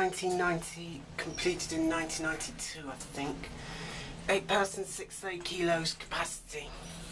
1990, completed in 1992, I think. 8 persons, 6 to 8 kilos capacity.